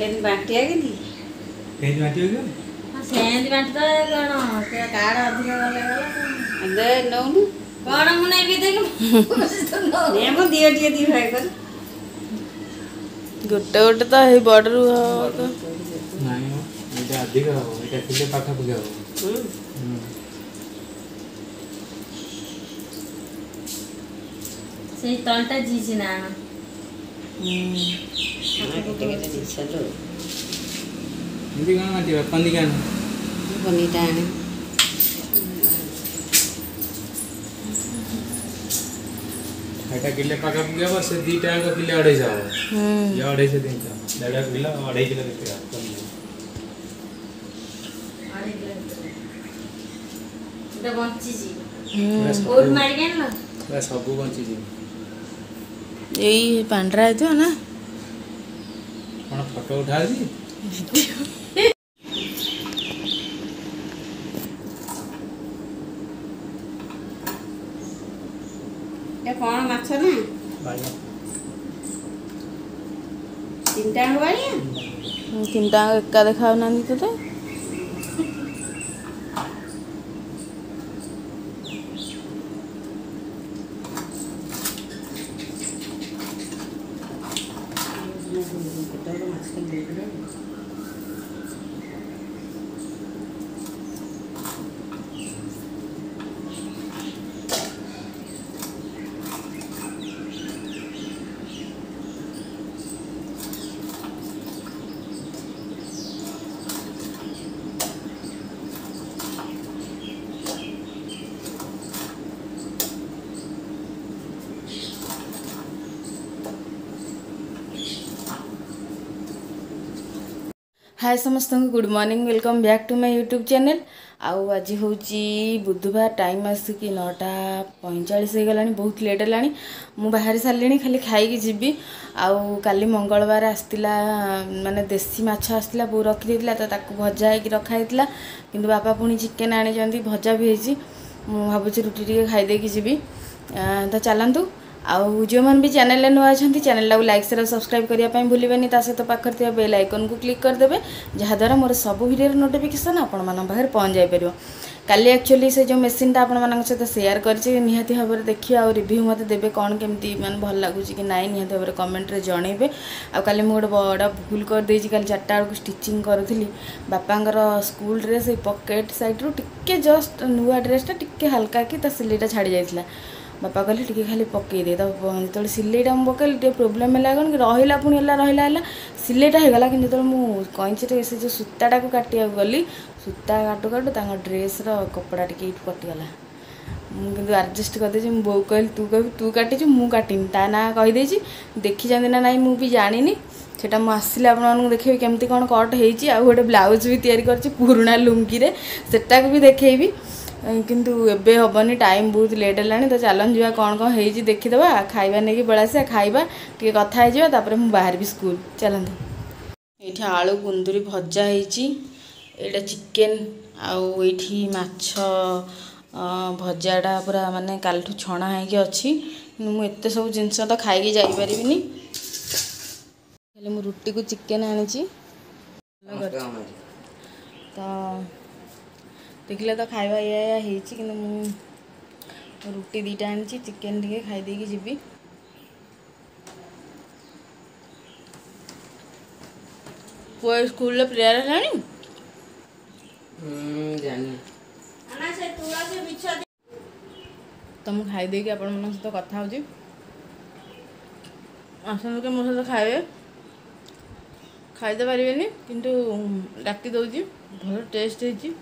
बांटिया कि बांटियो सेंध बांट तो कौन से कार्ड अधिक गले दे नौनु कौन मुने भी देख ने मो दियो दी भाई कर गोटे गोटे तो हे बॉर्डर नहीं ये अधिक हो ये किले पाखा पगे हो से तलटा जीजी ना केटे केटे चलो हिंदी गाना माटी पंदी गाना बनी टाणे एटा किले पाखा पगे हो से दी टांग किले 250 हो ये 250 दिन का 1.5 किलो 2.5 किलो देते इटा बंची जी कोड मार के ना बस सब बंची जी यही पांडरा है तो ना कौन फोटो उठा दी ये कौन माछ ना बाया तीनटा बाया तीनटा एका देखा ना तो हाय समस्त good morning welcome back to my YouTube channel आउ आज हूँ बुधवार टाइम आसिक 9:45 हो गला बहुत लेट है मु बाहर सारे खाली खाई जीवी आउ काली मंगलवार आसला माने देसी माछ आसला बो रखी तो ताकू भजा है रखाई किंतु बापा पुणी चिकेन आनी भजा भी होती मुझे रुटी टी खाईदे जीवी तो चलतु आउ जो मैंने भी चैनल नुआ अच्छा चैनल को लाइक शेयर सब्सक्राइब करने भूलें सहित पाखे बेल आइकन को क्लिक करदे जहाद्वारा मोर सब वीडियो नोटिफिकेशन आपण पाखे पहुँच जापर काली एक्चुअली से जो मेसीन आपण सहित शेयर कर निहाती भाव में देखिए आ रिव्यू मत देवे कौन केमती माने भल लगुच कि नाई निहाती भाव में कमेंट जनइबे आली मुझे गोटे बड़ा भूल कर देछि काली 4टा बेलू स्टिचिंग करूली बापांकर स्कूल ड्रेस पॉकेट साइड रू टिके जस्ट नुआ ड्रेसटा टिके हल्का कि सिलेटा छाड़ी जाइए बापा कहले टी खाली पकईदे तो जो सिलेटा मुझे पकड़ी टे प्रोब्लेम है कौन कि रहा पुणी रहा सिलेटा होगला कि जो कैंची से जो सूताटा को काटिया गली सूता काटू काटू ड्रेस कपड़ा टी कटिगला मुझे आडजस्ट करदे बो कहली तू काटी मु काटिनी ता ना कहीदे देखी ना ना मुझे जानी सेटा मु आसिले आपन देखेबी केमती कौन कट होती आ गोटे ब्लाउज भी तैयारी करछि पुराना लुंगी रे सेटा को भी देखेबी किंतु एबे हबनी टाइम बहुत लेट है तो चलन जा कौन कौन हो देखीदे खाइबा नहीं बेलासे खाइबा टी कथा हो बाहर भी स्कूल चलते ये आलू कुंदुरी भजा होटा चिकेन आठी माछ भजाटा पूरा माने कालठू छणा होगी अच्छी मुझे सब जिनस तो खाई जापरि मु रुटी को चिकेन आनी तो देखिले तो खाଇବା या कि रुटी 2टा आनी चिकेन टे खाईदे जीवी पुआ स्कूल प्रेयर है तो मुझे खाईदे आपण सहित कथा हो आसत के मो सहित खाए खाईदे पारे किंतु डाकी दौची भल टेस्ट है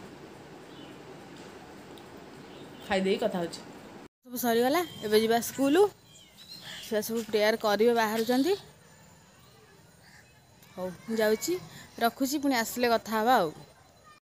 खाईदे कथा हो सब सरीगला एवं जा स्कूल छुआ सब प्रेयर करेंगे बाहर हूँ जाऊँगी रखुची पुणी आसिले कथा हवा।